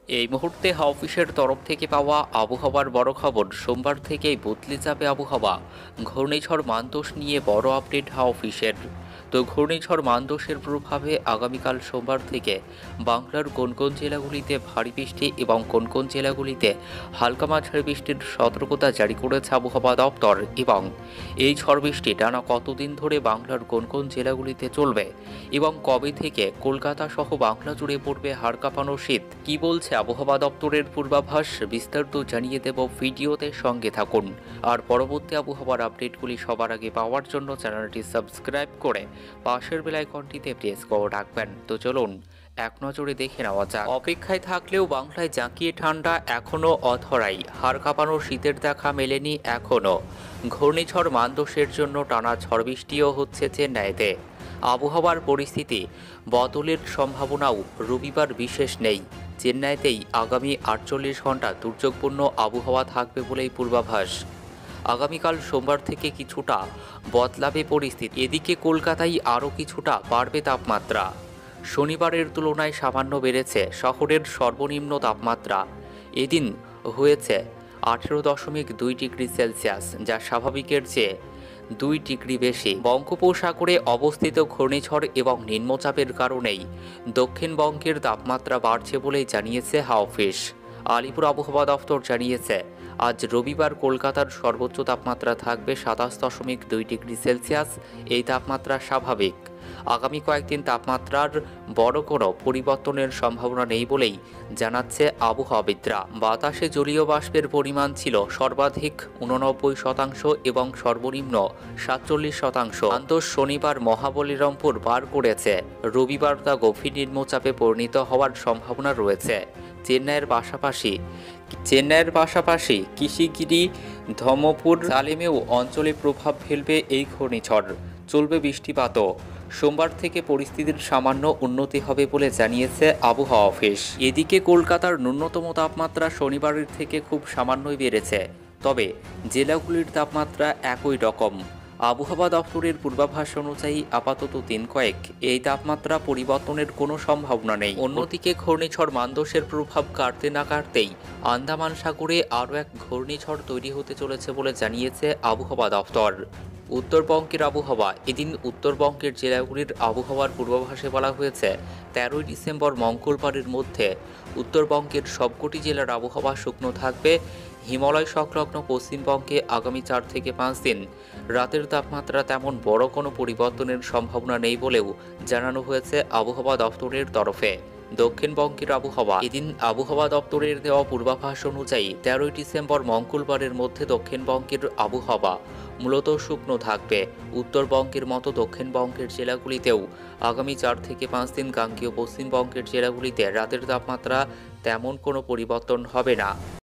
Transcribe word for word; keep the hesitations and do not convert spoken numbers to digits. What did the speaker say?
এই মুহূর্তে অফিসের তরফ থেকে পাওয়া আবহাওয়ার বড় খবর। সোমবার থেকেই বদলে যাবে আবহাওয়া। ঘূর্ণিঝড় মানতোষ নিয়ে বড় আপডেট অফিসের। তো ঘূর্ণিঝড় মানতোষের প্রভাবে আগামীকাল সোমবার থেকে বাংলার কোন কোন জেলাগুলিতে ভারী বৃষ্টি এবং কোন কোন জেলাগুলিতে হালকা মাঝারি বৃষ্টির সতর্কতা জারি করেছে আবহাওয়া দপ্তর, এবং এই ঝড় বৃষ্টি টানা কতদিন ধরে বাংলার কোন কোন জেলাগুলিতে চলবে এবং কবে থেকে কলকাতা সহ বাংলা জুড়ে পড়বে হাড় কাঁপানো শীত। কি বলছে আবহাওয়া দপ্তরের পূর্বাভাস, বিস্তারিত জানিয়ে দেব ভিডিওতে, সঙ্গে থাকুন। আর পরবর্তী আবহাওয়ার আপডেটগুলি সবার আগে পাওয়ার জন্য চ্যানেলটি সাবস্ক্রাইব করে পাশের বেল আইকনটিতে প্রেস করে রাখবেন। তো চলুন এক নজরে দেখে নেওয়া যাক। অপেক্ষায় থাকলেও বাংলায় জাঁকিয়ে ঠান্ডা এখনও অধরাই। হাড় কাঁপানো শীতের দেখা মেলেনি এখনও। ঘূর্ণিঝড় মানতোষের জন্য টানা ঝড় বৃষ্টিও হচ্ছে চেন্নাইতে। আবহাওয়ার পরিস্থিতি বদলের সম্ভাবনাও রবিবার বিশেষ নেই। চেন্নাইতেই আগামী আটচল্লিশ ঘন্টা দুর্যোগপূর্ণ আবহাওয়া থাকবে বলেই পূর্বাভাস। আগামীকাল সোমবার থেকে কিছুটা বদলাবে পরিস্থিতি। এদিকে কলকাতায় আরও কিছুটা বাড়বে তাপমাত্রা। শনিবারের তুলনায় সামান্য বেড়েছে শহরের সর্বনিম্ন তাপমাত্রা। এদিন হয়েছে আঠেরো দশমিক দুই ডিগ্রি সেলসিয়াস, যা স্বাভাবিকের চেয়ে দুই ডিগ্রি বেশি। বঙ্গোপসাগরে অবস্থিত ঘূর্ণিঝড় এবং নিম্নচাপের কারণেই দক্ষিণবঙ্গের তাপমাত্রা বাড়ছে বলেই জানিয়েছে হাওয়া অফিস। আলিপুর আবহাওয়া দফতর জানিয়েছে, আজ রবিবার কলকাতার সর্বোচ্চ তাপমাত্রা থাকবে সাতাশ দশমিক দুই ডিগ্রি সেলসিয়াস। এই তাপমাত্রা স্বাভাবিক। আগামী কয়েকদিন তাপমাত্রার বড় কোনো পরিবর্তনের সম্ভাবনা নেই বলেই জানাচ্ছে আবহাওয়াবিদরা। বাতাসে জলীয় বাষ্পের পরিমাণ ছিল সর্বাধিক উননব্বই শতাংশ এবং সর্বনিম্ন সাতচল্লিশ শতাংশ। আন্তঃ শনিবার মহাবলীরমপুর পার করেছে। রবিবার তা গভীর নিম্নচাপে পরিণত হওয়ার সম্ভাবনা রয়েছে। চেন্নাইয়ের পাশাপাশি চেন্নাইয়ের পাশাপাশি কিশিগিরি, ধর্মপুর, সালেমেও অঞ্চলে প্রভাব ফেলবে এই ঘূর্ণিঝড়। চলবে বৃষ্টিপাতও। সোমবার থেকে পরিস্থিতির সামান্য উন্নতি হবে বলে জানিয়েছে আবহাওয়া অফিস। এদিকে কলকাতার ন্যূনতম তাপমাত্রা শনিবারের থেকে খুব সামান্যই বেড়েছে, তবে জেলাগুলির তাপমাত্রা একই রকম। আবহাওয়া দপ্তরের পূর্বাভাস অনুযায়ী আপাতত দিন কয়েক এই তাপমাত্রা পরিবর্তনের কোনো সম্ভাবনা নেই। অন্যদিকে ঘূর্ণিঝড় মানতোষের প্রভাব কাটতে না কাটতেই আন্দামান সাগরে আরও এক ঘূর্ণিঝড় তৈরি হতে চলেছে বলে জানিয়েছে আবহাওয়া দপ্তর। উত্তরবঙ্গের আবহাওয়া। এদিন উত্তরবঙ্গের জেলাগুলির আবহাওয়ার পূর্বাভাসে বলা হয়েছে, তেরোই ডিসেম্বর মঙ্গলবারের মধ্যে উত্তরবঙ্গের সবকটি জেলার আবহাওয়া শুকনো থাকবে। হিমালয় সংলগ্ন পশ্চিমবঙ্গে আগামী চার থেকে পাঁচ দিন রাতের তাপমাত্রা তেমন বড় কোনো পরিবর্তনের সম্ভাবনা নেই বলেও জানানো হয়েছে আবহাওয়া দপ্তরের তরফে। দক্ষিণবঙ্গের আবহাওয়া। এদিন আবহাওয়া দপ্তরের দেওয়া পূর্বাভাস অনুযায়ী তেরোই ডিসেম্বর মঙ্গলবারের মধ্যে দক্ষিণবঙ্গের আবহাওয়া মূলত শুকনো থাকবে। উত্তরবঙ্গের মতো দক্ষিণবঙ্গের জেলাগুলিতেও আগামী চার থেকে পাঁচ দিন গাঙ্গেয় পশ্চিমবঙ্গের জেলাগুলিতে রাতের তাপমাত্রা তেমন কোনো পরিবর্তন হবে না।